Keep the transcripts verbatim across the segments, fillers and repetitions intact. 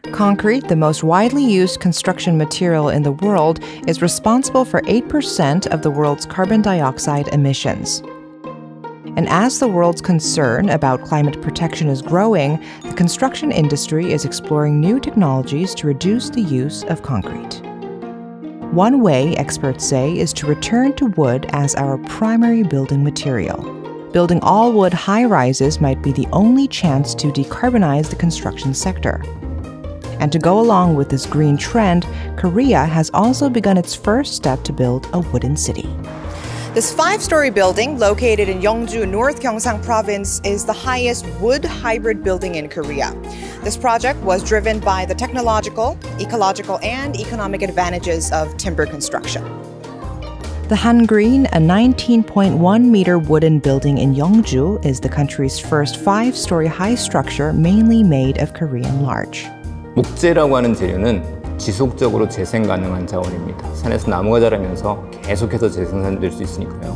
Concrete, the most widely used construction material in the world, is responsible for eight percent of the world's carbon dioxide emissions. And as the world's concern about climate protection is growing, the construction industry is exploring new technologies to reduce the use of concrete. One way, experts say, is to return to wood as our primary building material. Building all-wood high-rises might be the only chance to decarbonize the construction sector. And to go along with this green trend, Korea has also begun its first step to build a wooden city. This five-story building, located in Yeongju, North Gyeongsang Province, is the highest wood hybrid building in Korea. This project was driven by the technological, ecological, and economic advantages of timber construction. The Hangreen, a nineteen point one meter wooden building in Yeongju, is the country's first five-story high structure mainly made of Korean larch. 목재라고 하는 재료는 지속적으로 재생 가능한 자원입니다. 산에서 나무가 자라면서 계속해서 재생산될 수 있으니까요.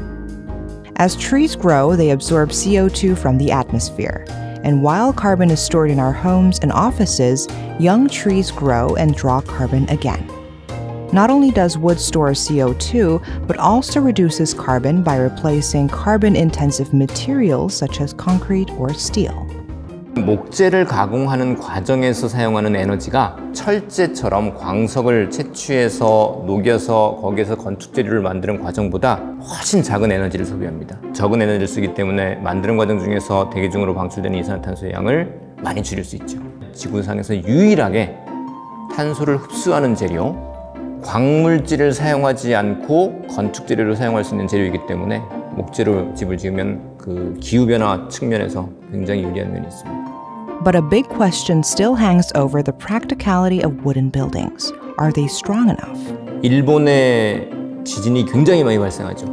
As trees grow, they absorb C O two from the atmosphere. And while carbon is stored in our homes and offices, young trees grow and draw carbon again. Not only does wood store C O two, but also reduces carbon by replacing carbon-intensive materials such as concrete or steel. 목재를 가공하는 과정에서 사용하는 에너지가 철제처럼 광석을 채취해서 녹여서 거기에서 건축 재료를 만드는 과정보다 훨씬 작은 에너지를 소비합니다. 적은 에너지를 쓰기 때문에 만드는 과정 중에서 대기 중으로 방출되는 이산화탄소의 양을 많이 줄일 수 있죠. 지구상에서 유일하게 탄소를 흡수하는 재료, 광물질을 사용하지 않고 건축 재료로 사용할 수 있는 재료이기 때문에 목재로 집을 지으면 그 기후변화 측면에서 굉장히 유리한 면이 있습니다. But a big question still hangs over the practicality of wooden buildings. Are they strong enough? 일본의 지진이 굉장히 많이 발생하죠.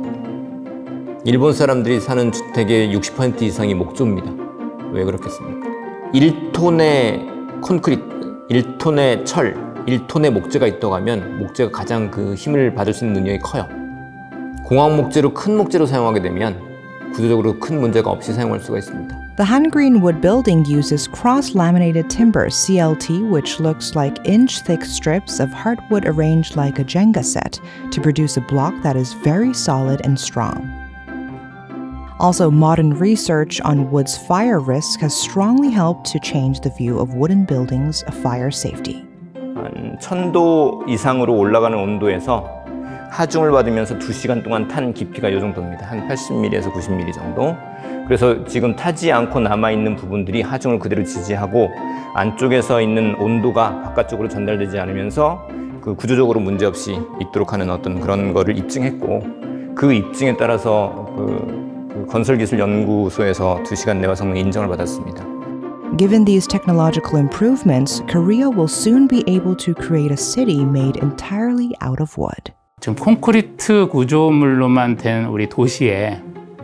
일본 사람들이 사는 주택의 육십 퍼센트 이상이 목조입니다. 왜 그렇겠습니까? 일 톤의 콘크리트, 일 톤의 철, 일 톤의 목재가 있다고 하면 목재가 가장 그 힘을 받을 수 있는 능력이 커요. 공학 목재로 큰 목재로 사용하게 되면 구조적으로 큰 문제가 없이 사용할 수가 있습니다. The Hangreen wood building uses cross-laminated timber, C L T, which looks like inch-thick strips of hardwood arranged like a Jenga set, to produce a block that is very solid and strong. Also, modern research on wood's fire risk has strongly helped to change the view of wooden buildings' fire safety. 한 천 도 이상으로 올라가는 온도에서 하중을 받으면서 두 시간 동안 탄 깊이가 이 정도입니다. 한 팔십 밀리미터에서 구십 밀리미터 정도. 그래서 지금 타지 않고 남아있는 부분들이 하중을 그대로 지지하고 안쪽에서 있는 온도가 바깥쪽으로 전달되지 않으면서 그 구조적으로 문제없이 있도록 하는 어떤 그런 거를 입증했고, 그 입증에 따라서 그, 그 건설기술연구소에서 두 시간 내화 성능 인정을 받았습니다. Given these technological improvements, Korea will soon be able to create a city made entirely out of wood. 지금 콘크리트 구조물로만 된 우리 도시에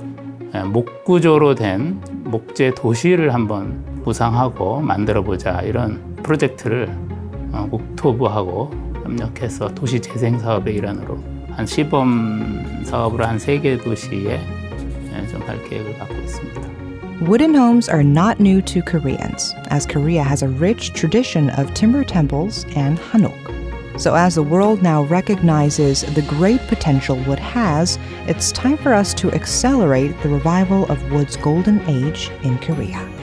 목구조로 된 목재 도시를 한번 구상하고 만들어보자, 이런 프로젝트를 국토부하고 협력해서 도시 재생 사업의 일환으로 한 시범 사업으로 한 세 개 도시에 좀 할 계획을 갖고 있습니다. Wooden homes are not new to Koreans, as Korea has a rich tradition of timber temples and hanok. So as the world now recognizes the great potential wood has, it's time for us to accelerate the revival of wood's golden age in Korea.